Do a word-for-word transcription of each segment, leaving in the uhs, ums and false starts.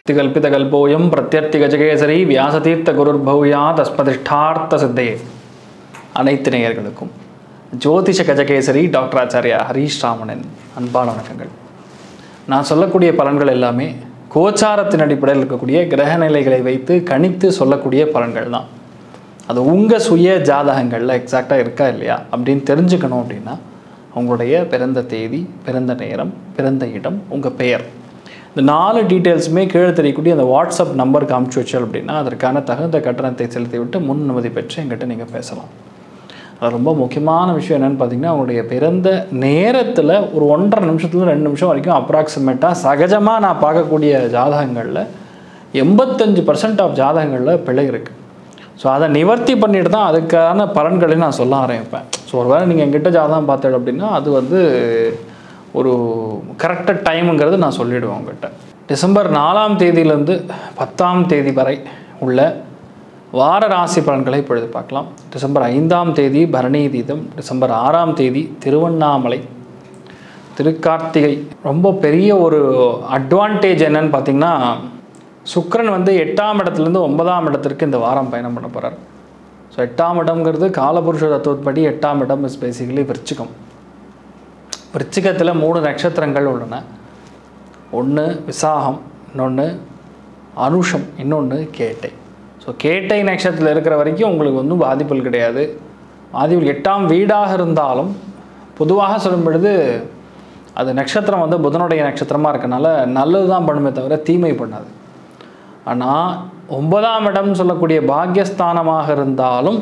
கல்பிதகல்போயம் பிரத்யர்த்தி கஜகேசரி வியாசதீர்த்த குருர்பௌயா தஸ்மதிஷ்டார்த்த சித்தையே. அனைத்து நேயர்களுக்கும் ஜோதிஷ கஜகேசரி டாக்டர் ஆச்சாரியா ஹரீஷ் ராமனின் அன்பான வணக்கங்கள். நான் சொல்லக்கூடிய பலன்கள் எல்லாமே கோச்சாரத்தின் அடிப்படையில் இருக்கக்கூடிய கிரகநிலைகளை வைத்து கணித்து சொல்லக்கூடிய பலன்கள் தான். அது உங்கள் சுய ஜாதகங்களில் எக்ஸாக்டாக இருக்கா இல்லையா அப்படின்னு தெரிஞ்சுக்கணும் அப்படின்னா உங்களுடைய பிறந்த தேதி, பிறந்த நேரம், பிறந்த இடம், உங்கள் பெயர், இந்த நாலு டீட்டெயில்ஸுமே கீழே தெரியக்கூடிய அந்த வாட்ஸ்அப் நம்பருக்கு அமுச்சு வச்சால் அப்படின்னா அதற்கான தகுந்த கட்டணத்தை செலுத்திவிட்டு முன் அனுமதி பெற்று எங்கிட்ட நீங்கள் பேசலாம். அது ரொம்ப முக்கியமான விஷயம் என்னென்னு பார்த்தீங்கன்னா, அவங்களுடைய பிறந்த நேரத்தில் ஒரு ஒன்றரை நிமிஷத்துல ரெண்டு நிமிஷம் வரைக்கும் அப்ராக்சிமேட்டாக சகஜமாக நான் பார்க்கக்கூடிய ஜாதகங்களில் எண்பத்தஞ்சு பர்சன்ட் ஆஃப் ஜாதகங்களில் பிழை இருக்குது. ஸோ அதை நிவர்த்தி பண்ணிட்டு தான் அதுக்கான பலன்களையும் நான் சொல்ல ஆரம்பிப்பேன். ஸோ ஒரு வேளை நீங்கள் எங்கிட்ட ஜாதகம் பார்த்தேன் அப்படின்னா அது வந்து ஒரு கரெக்டாக டைமுங்கிறது நான் சொல்லிவிடுவேன் உங்கள்கிட்ட. டிசம்பர் நாலாம் தேதியிலேருந்து பத்தாம் தேதி வரை உள்ள வார ராசி பலன்களை இப்பொழுது பார்க்கலாம். டிசம்பர் ஐந்தாம் தேதி பரணி தீதம், டிசம்பர் ஆறாம் தேதி திருவண்ணாமலை, திருக்கார்த்திகை. ரொம்ப பெரிய ஒரு அட்வான்டேஜ் என்னன்னு பார்த்தீங்கன்னா, சுக்கிரன் வந்து எட்டாம் இடத்துலேருந்து ஒன்பதாம் இடத்திற்கு இந்த வாரம் பயணம் பண்ண போகிறார். ஸோ எட்டாம் இடம்ங்கிறது காலபுருஷ தத்துவப்படி எட்டாம் இடம் இஸ் பேசிக்கலி விருச்சிகம். விருச்சிகத்தில் மூணு நட்சத்திரங்கள் உள்ளன. ஒன்று விசாகம், இன்னொன்று அனுஷம், இன்னொன்று கேட்டை. ஸோ கேட்டை நட்சத்திரத்தில் இருக்கிற வரைக்கும் உங்களுக்கு ஒன்றும் பாதிப்புகள் கிடையாது. பாதிப்புகள் எட்டாம் வீடாக இருந்தாலும் பொதுவாக சொல்லும் பொழுது அது நட்சத்திரம் வந்து புதனுடைய நட்சத்திரமாக இருக்கனால நல்லது தான் பண்ணுமே தவிர தீமை பண்ணாது. ஆனால் ஒன்பதாம் இடம் சொல்லக்கூடிய பாக்யஸ்தானமாக இருந்தாலும்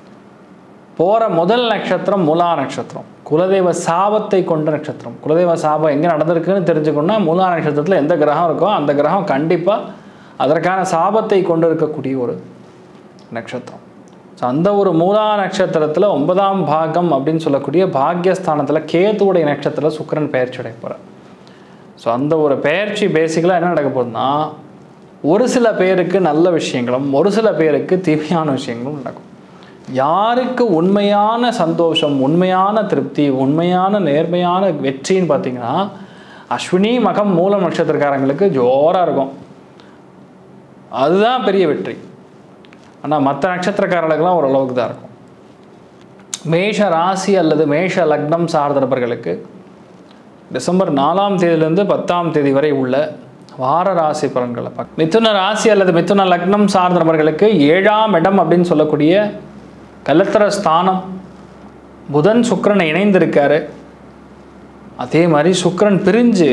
போகிற முதல் நட்சத்திரம் மூலா நட்சத்திரம், குலதெய்வ சாபத்தை கொண்ட நட்சத்திரம். குலதெய்வ சாபம் எங்கே நடந்திருக்குன்னு தெரிஞ்சுக்கணுன்னா மூலா நட்சத்திரத்தில் எந்த கிரகம் இருக்கோ அந்த கிரகம் கண்டிப்பாக அதற்கான சாபத்தை கொண்டு இருக்கக்கூடிய ஒரு நட்சத்திரம். ஸோ அந்த ஒரு மூலா நட்சத்திரத்தில் ஒன்பதாம் பாகம் அப்படின்னு சொல்லக்கூடிய பாக்யஸ்தானத்தில் கேதுவுடைய நட்சத்திரத்தில் சுக்கிரன் பெயர்ச்சி அடைய போகிறார். ஸோ அந்த ஒரு பெயர்ச்சி பேசிக்கலாக என்ன நடக்க போகுதுன்னா, ஒரு சில பேருக்கு நல்ல விஷயங்களும் ஒரு சில பேருக்கு தீமையான விஷயங்களும் நடக்கும். யாருக்கு உண்மையான சந்தோஷம், உண்மையான திருப்தி, உண்மையான நேர்மையான வெற்றின்னு பார்த்தீங்கன்னா அஸ்வினி மகம் மூலம் நட்சத்திரக்காரங்களுக்கு ஜோராக இருக்கும். அதுதான் பெரிய வெற்றி. ஆனால் மற்ற நட்சத்திரக்காரர்களுக்கெல்லாம் ஓரளவுக்கு தான் இருக்கும். மேஷ ராசி அல்லது மேஷ லக்னம் சார்ந்தவர்களுக்கு டிசம்பர் நாலாம் தேதியிலிருந்து பத்தாம் தேதி வரை உள்ள வார ராசி பலன்களை பார்க்க. மிதுன ராசி அல்லது மிதுன லக்னம் சார்ந்தவர்களுக்கு ஏழாம் இடம் அப்படின்னு சொல்லக்கூடிய கலத்திர ஸ்தானம், புதன் சுக்கிரனை இணைந்திருக்காரு. அதே மாதிரி சுக்கிரன் பிரிஞ்சு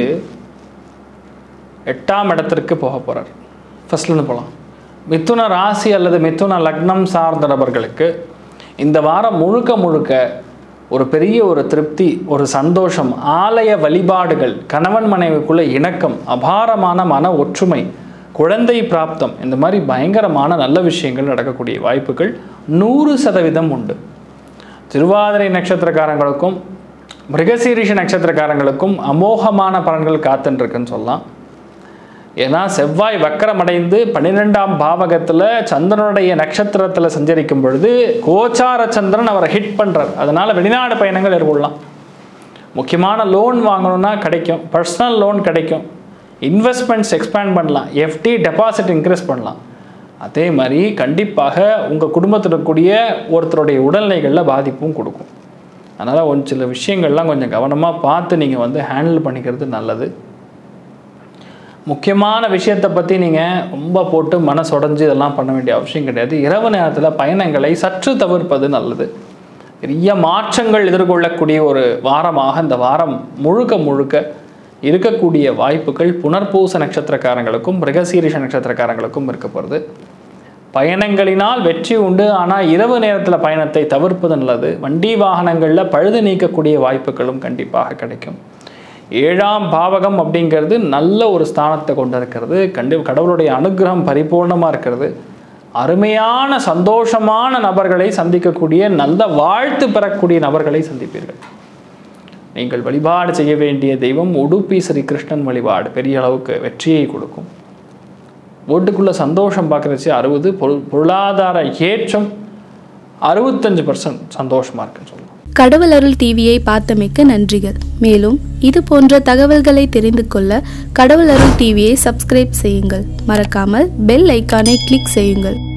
எட்டாம் இடத்திற்கு போக போகிறார். ஃபர்ஸ்ட்லேருந்து போகலாம். மிதுன ராசி அல்லது மிதுன லக்னம் சார்ந்த நபர்களுக்கு இந்த வாரம் முழுக்க முழுக்க ஒரு பெரிய ஒரு திருப்தி, ஒரு சந்தோஷம், ஆலய வழிபாடுகள், கணவன் மனைவிக்குள்ள இணக்கம், அபாரமான மன ஒற்றுமை, குழந்தை பிராப்தம், இந்த மாதிரி பயங்கரமான நல்ல விஷயங்கள் நடக்கக்கூடிய வாய்ப்புகள் நூறு சதவீதம் உண்டு. திருவாதிரை நட்சத்திரக்காரங்களுக்கும் மிருகசீரிஷ நட்சத்திரக்காரங்களுக்கும் அமோகமான பலன்கள் காத்துருக்குன்னு சொல்லலாம். ஏன்னா செவ்வாய் வக்கரமடைந்து பன்னிரெண்டாம் பாவகத்தில் சந்திரனுடைய நட்சத்திரத்தில் சஞ்சரிக்கும் பொழுது கோச்சார சந்திரன் அவரை ஹிட் பண்ணுறார். அதனால் வெளிநாடு பயணங்கள் ஏற்படலாம். முக்கியமான லோன் வாங்கணும்னா கிடைக்கும், பர்சனல் லோன் கிடைக்கும், இன்வெஸ்ட்மெண்ட்ஸ் எக்ஸ்பேண்ட் பண்ணலாம், எஃப்டி டெபாசிட் இன்க்ரீஸ் பண்ணலாம். அதே மாதிரி கண்டிப்பாக உங்கள் குடும்பத்தில் இருக்கக்கூடிய ஒருத்தருடைய உடல்நிலைகளில் பாதிப்பும் கொடுக்கும். அதனால் ஒரு சில விஷயங்கள்லாம் கொஞ்சம் கவனமாக பார்த்து நீங்கள் வந்து ஹேண்டில் பண்ணிக்கிறது நல்லது. முக்கியமான விஷயத்தை பற்றி நீங்கள் ரொம்ப போட்டு மனசுடைஞ்சு இதெல்லாம் பண்ண வேண்டிய அவசியம் கிடையாது. இரவு நேரத்தில் பயணங்களை சற்று தவிர்ப்பது நல்லது. பெரிய மாற்றங்கள் எதிர்கொள்ளக்கூடிய ஒரு வாரமாக இந்த வாரம் முழுக்க முழுக்க இருக்கக்கூடிய வாய்ப்புகள் புனர்பூச நட்சத்திரக்காரங்களுக்கும் மிருகசீரிஷ நட்சத்திரக்காரங்களுக்கும் இருக்க போகிறது. பயணங்களினால் வெற்றி உண்டு, ஆனால் இரவு நேரத்தில் பயணத்தை தவிர்ப்பது நல்லது. வண்டி வாகனங்களில் பழுது நீக்கக்கூடிய வாய்ப்புகளும் கண்டிப்பாக கிடைக்கும். ஏழாம் பாவகம் அப்படிங்கிறது நல்ல ஒரு ஸ்தானத்தை கொண்டு இருக்கிறது. கண்டி கடவுளுடைய அனுகிரகம் பரிபூர்ணமாக இருக்கிறது. அருமையான சந்தோஷமான நபர்களை சந்திக்கக்கூடிய, நல்ல வாழ்த்து பெறக்கூடிய நபர்களை சந்திப்பீர்கள். நீங்கள் வழிபாடு செய்ய வேண்டிய தெய்வம் உடுப்பி ஸ்ரீ கிருஷ்ணன் வழிபாடு பெரிய அளவுக்கு வெற்றியை கொடுக்கும். வீட்டுக்குள்ள சந்தோஷம் பார்க்குறச்சு அறுபது, பொருள் பொருளாதார ஏற்றம் அறுபத்தஞ்சு பர்சன்ட் சந்தோஷமாக இருக்குன்னு சொல்லலாம். கடவுள் அருள் டிவியை பார்த்தமைக்க நன்றிகள். மேலும் இது போன்ற தகவல்களை தெரிந்து கொள்ள கடவுள் அருள் டிவியை சப்ஸ்கிரைப் செய்யுங்கள். மறக்காமல் பெல் ஐக்கானை கிளிக் செய்யுங்கள்.